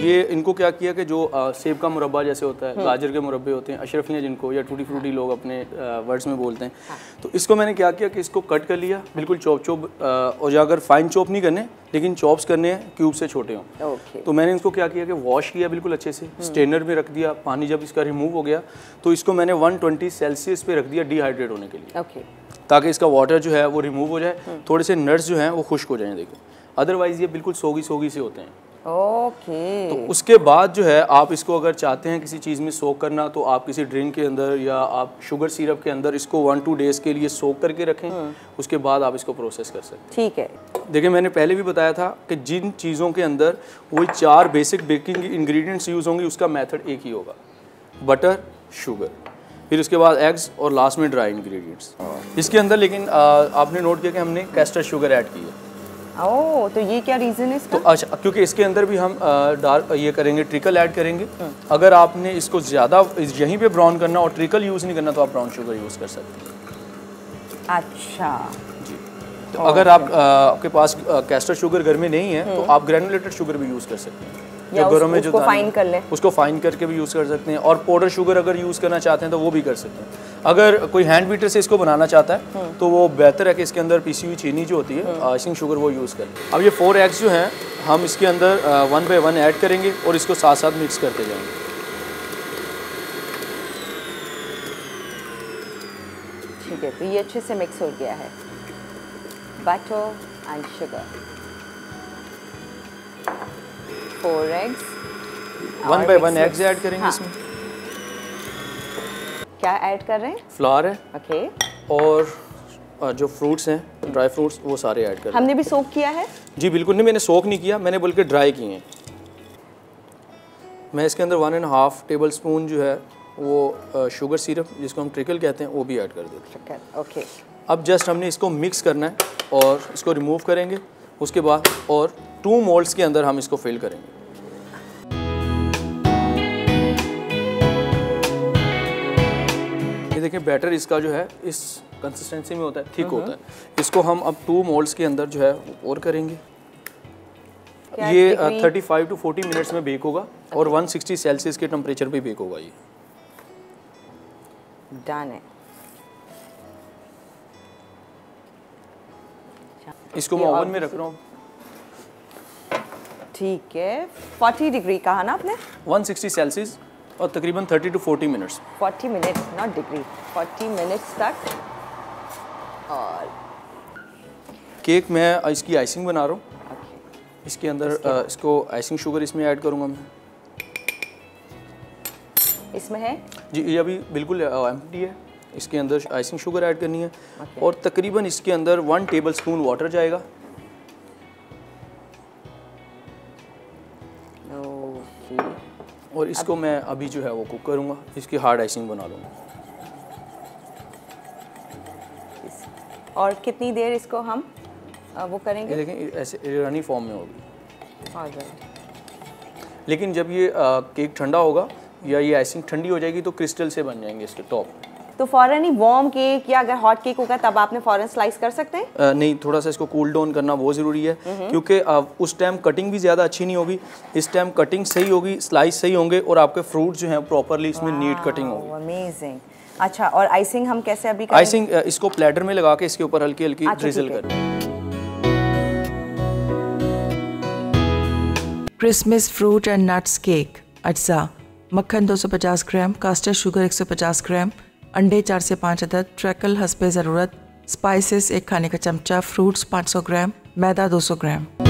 ये इनको क्या किया कि जो सेब का मुरब्बा जैसे होता है, गाजर के मुरब्बे होते हैं, अशरफियाँ जिनको या टूटी फ्रूटी लोग अपने वर्ड्स में बोलते हैं, तो इसको मैंने क्या किया कि इसको कट कर लिया बिल्कुल चॉप और अगर फाइन चॉप नहीं करने लेकिन चॉप्स करने हैं क्यूब से छोटे हों। तो मैंने इसको क्या किया कि वॉश किया बिल्कुल अच्छे से, स्ट्रेनर में रख दिया, पानी जब इसका रिमूव हो गया तो इसको मैंने 120 सेल्सियस पे रख दिया डिहाइड्रेट होने के लिए, ताकि इसका वाटर जो है वो रिमूव हो जाए, थोड़े से नट्स जो हैं वो खुश्क हो जाएं। देखो अदरवाइज़ ये बिल्कुल सोगी से होते हैं। तो उसके बाद जो है आप इसको अगर चाहते हैं किसी चीज़ में सोक करना तो आप किसी ड्रिंक के अंदर या आप शुगर सिरप के अंदर इसको 1-2 डेज़ के लिए सोक करके रखें, उसके बाद आप इसको प्रोसेस कर सकते हैं। ठीक है। देखिए मैंने पहले भी बताया था कि जिन चीज़ों के अंदर वही 4 बेसिक बेकिंग इंग्रेडिएंट्स यूज़ होंगे उसका मेथड एक ही होगा, बटर, शुगर, फिर उसके बाद एग्स और लास्ट में ड्राई इंग्रेडिएंट्स। इसके अंदर लेकिन आपने नोट किया कि हमने कैस्टर शुगर ऐड की है। ओह, तो ये क्या रीज़न है इसका? तो अच्छा, क्योंकि इसके अंदर भी हम डार्क ये करेंगे, ट्रिकल ऐड करेंगे। अगर आपने इसको ज़्यादा यहीं पे ब्राउन करना और ट्रिकल यूज़ नहीं करना तो आप ब्राउन शुगर यूज़ कर सकते हैं। अच्छा जी। तो अगर आप आपके पास कैस्टर शुगर घर में नहीं है तो आप ग्रैनुलेटेड शुगर भी यूज़ कर सकते हैं, या घरों में जो फाइन कर लें, उसको फाइन करके भी यूज़ कर सकते हैं। और पाउडर शुगर अगर यूज़ करना चाहते हैं तो वो भी कर सकते हैं। अगर कोई हैंड बीटर से इसको बनाना चाहता है तो वो बेहतर है कि इसके अंदर पीसी हुई चीनी जो होती है, आइसिंग शुगर, वो यूज़ करें। अब ये 4 एग्स जो हैं हम इसके अंदर 1 बाय 1 ऐड करेंगे और इसको साथ साथ मिक्स करते जाएंगे। ठीक है, तो ये अच्छे से मिक्स हो गया है, butter and sugar, 4 eggs, 1 by 1 eggs add करेंगे। इसमें क्या ऐड कर रहे हैं? फ्लावर है, ओके, और जो फ्रूट्स हैं, ड्राई फ्रूट्स, वो सारे ऐड कर। हमने भी सोक किया है? जी बिल्कुल नहीं, मैंने सोक नहीं किया, मैंने बल्कि ड्राई किए हैं। मैं इसके अंदर 1.5 टेबल स्पून जो है वो शुगर सिरप, जिसको हम ट्रिकल कहते हैं, वो भी ऐड कर देते हैं। ओके। अब जस्ट हमने इसको मिक्स करना है और इसको रिमूव करेंगे उसके बाद, और 2 मोल्ड्स के अंदर हम इसको फिल करेंगे। ये देखिए बैटर इसका जो है इस कंसिस्टेंसी में होता है, थिक होता है। इसको हम अब 2 मोल्ड्स के अंदर जो है और करेंगे। ये 35 to 40 मिनट्स में बेक होगा और 160 सेल्सियस के टेम्परेचर पे बेक होगा। ये डन है। इसको मैं ओवन में रख रहा हूँ। ठीक है, 40 डिग्री कहा ना आपने? 160 सेल्सियस और तकरीबन 30 to 40 minutes. 40 minutes, not degree, 40 minutes तक। और केक मैं इसकी आइसिंग बना रहा हूँ। इसके अंदर इसको आइसिंग शुगर इसमें ऐड करूँगा मैं। इसमें है जी, ये अभी बिल्कुल एम्प्टी है। इसके अंदर आइसिंग शुगर ऐड करनी है और तकरीबन इसके अंदर 1 टेबल स्पून वाटर जाएगा। और इसको मैं अभी जो है वो कुक करूँगा, इसकी हार्ड आइसिंग बना लूँगा। और कितनी देर इसको हम वो करेंगे? ये देखें ऐसे रनी फॉर्म में होगी। लेकिन जब ये केक ठंडा होगा या ये आइसिंग ठंडी हो जाएगी तो क्रिस्टल से बन जाएंगे इसके टॉप। तो फ़ौरन ही वार्म केक या अगर हॉट केक होगा तब आपने फ़ौरन स्लाइस कर सकते हैं? नहीं, थोड़ा सा इसको कूल डाउन करना बहुत ज़रूरी है, क्योंकि उस टाइम कटिंग भी ज़्यादा अच्छी नहीं होगी। इस टाइम कटिंग सही होगी, स्लाइस सही होंगे और आपके फ्रूट जो हैं प्रॉपरली इसमें नीट कटिंग होगी। अमेजिंग। अच्छा, और आइसिंग हम कैसे अभी करेंगे? आइसिंग इसको प्लेटर में लगा के इसके ऊपर हल्की हल्की ड्रिजल करें। Christmas fruit and nuts cake. अज्जा: मक्खन 250 ग्राम, कास्टर शुगर 150 ग्राम, अंडे 4 से 5 अदद, ट्रैकल हस्बे ज़रूरत, स्पाइसेस 1 खाने का चमचा, फ्रूट्स 500 ग्राम, मैदा 200 ग्राम।